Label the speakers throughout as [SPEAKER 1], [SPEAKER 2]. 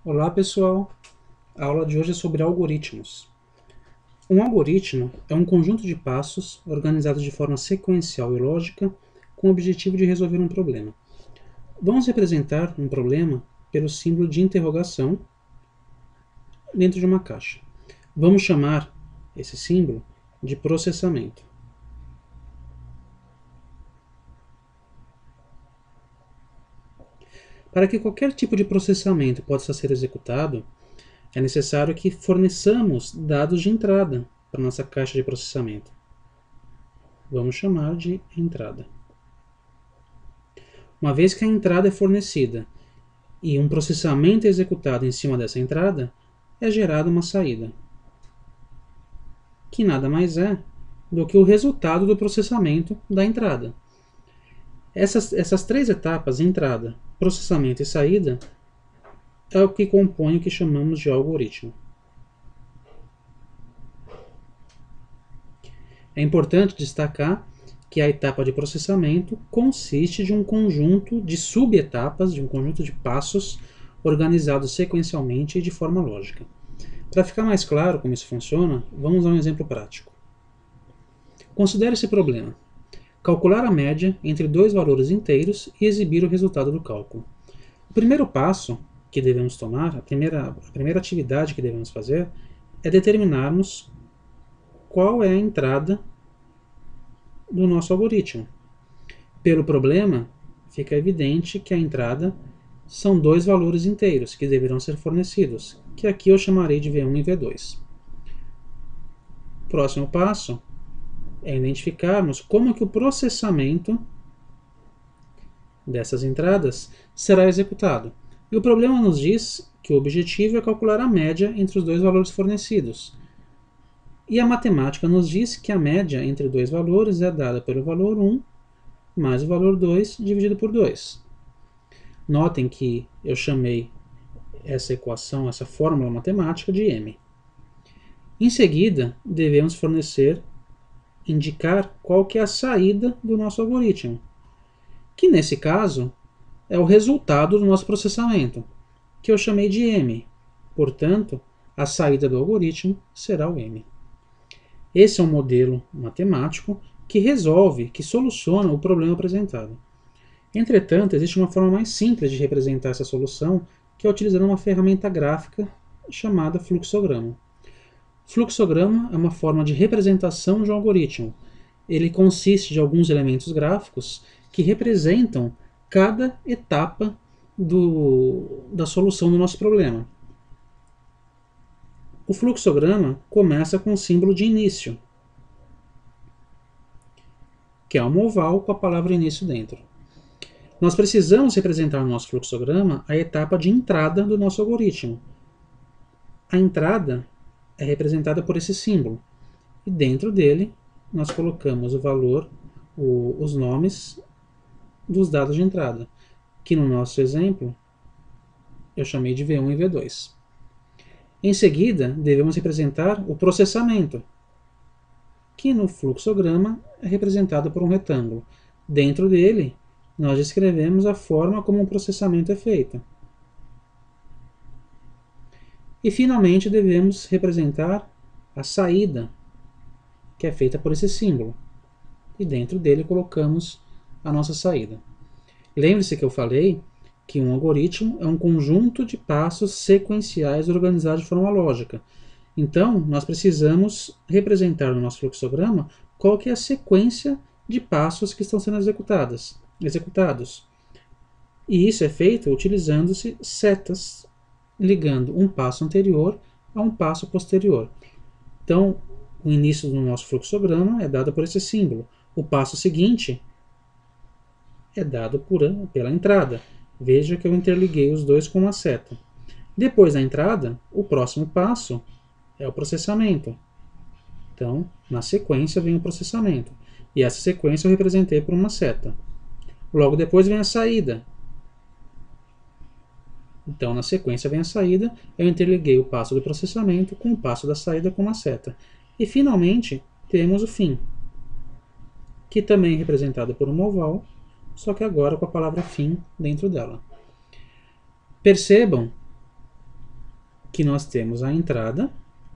[SPEAKER 1] Olá pessoal, a aula de hoje é sobre algoritmos. Um algoritmo é um conjunto de passos organizados de forma sequencial e lógica com o objetivo de resolver um problema. Vamos representar um problema pelo símbolo de interrogação dentro de uma caixa. Vamos chamar esse símbolo de processamento. Para que qualquer tipo de processamento possa ser executado, é necessário que forneçamos dados de entrada para nossa caixa de processamento. Vamos chamar de entrada. Uma vez que a entrada é fornecida e um processamento é executado em cima dessa entrada, é gerada uma saída, que nada mais é do que o resultado do processamento da entrada. Essas três etapas, entrada, processamento e saída, é o que compõe o que chamamos de algoritmo. É importante destacar que a etapa de processamento consiste de um conjunto de subetapas, de um conjunto de passos organizados sequencialmente e de forma lógica. Para ficar mais claro como isso funciona, vamos a um exemplo prático. Considere esse problema. Calcular a média entre dois valores inteiros e exibir o resultado do cálculo. O primeiro passo que devemos tomar, a primeira atividade que devemos fazer, é determinarmos qual é a entrada do nosso algoritmo. Pelo problema, fica evidente que a entrada são dois valores inteiros que deverão ser fornecidos, que aqui eu chamarei de V1 e V2. Próximo passo é identificarmos como que o processamento dessas entradas será executado. E o problema nos diz que o objetivo é calcular a média entre os dois valores fornecidos. E a matemática nos diz que a média entre dois valores é dada pelo valor 1 mais o valor 2 dividido por 2. Notem que eu chamei essa equação, essa fórmula matemática de M. Em seguida, devemos indicar qual que é a saída do nosso algoritmo, que nesse caso é o resultado do nosso processamento, que eu chamei de M. Portanto, a saída do algoritmo será o M. Esse é um modelo matemático que resolve, que soluciona o problema apresentado. Entretanto, existe uma forma mais simples de representar essa solução, que é utilizando uma ferramenta gráfica chamada fluxograma. Fluxograma é uma forma de representação de um algoritmo. Ele consiste de alguns elementos gráficos que representam cada etapa da solução do nosso problema. O fluxograma começa com o símbolo de início, que é uma oval com a palavra início dentro. Nós precisamos representar no nosso fluxograma a etapa de entrada do nosso algoritmo. A entrada é representada por esse símbolo, e dentro dele nós colocamos o valor, os nomes dos dados de entrada, que no nosso exemplo eu chamei de V1 e V2. Em seguida, devemos representar o processamento, que no fluxograma é representado por um retângulo. Dentro dele, nós descrevemos a forma como o processamento é feito. E, finalmente, devemos representar a saída, que é feita por esse símbolo. E dentro dele colocamos a nossa saída. Lembre-se que eu falei que um algoritmo é um conjunto de passos sequenciais organizados de forma lógica. Então, nós precisamos representar no nosso fluxograma qual que é a sequência de passos que estão sendo executados. E isso é feito utilizando-se setas, ligando um passo anterior a um passo posterior. Então, o início do nosso fluxograma é dado por esse símbolo. O passo seguinte é dado pela entrada. Veja que eu interliguei os dois com uma seta. Depois da entrada, o próximo passo é o processamento. Então, na sequência vem o processamento. E essa sequência eu representei por uma seta. Logo depois vem a saída. Então, na sequência vem a saída, eu interliguei o passo do processamento com o passo da saída com uma seta. E, finalmente, temos o fim, que também é representado por uma oval, só que agora com a palavra fim dentro dela. Percebam que nós temos a entrada,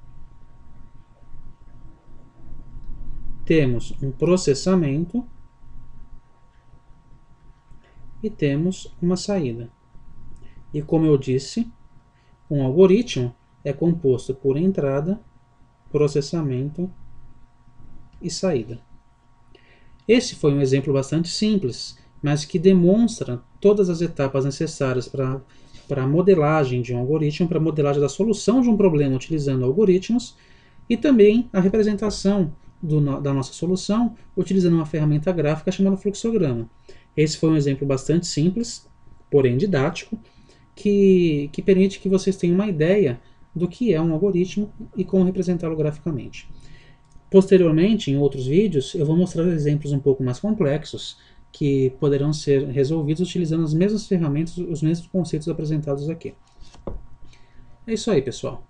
[SPEAKER 1] temos um processamento e temos uma saída. E como eu disse, um algoritmo é composto por entrada, processamento e saída. Esse foi um exemplo bastante simples, mas que demonstra todas as etapas necessárias para a modelagem de um algoritmo, para a modelagem da solução de um problema utilizando algoritmos, e também a representação da nossa solução utilizando uma ferramenta gráfica chamada fluxograma. Esse foi um exemplo bastante simples, porém didático, que permite que vocês tenham uma ideia do que é um algoritmo e como representá-lo graficamente. Posteriormente, em outros vídeos, eu vou mostrar exemplos um pouco mais complexos que poderão ser resolvidos utilizando as mesmas ferramentas, os mesmos conceitos apresentados aqui. É isso aí, pessoal.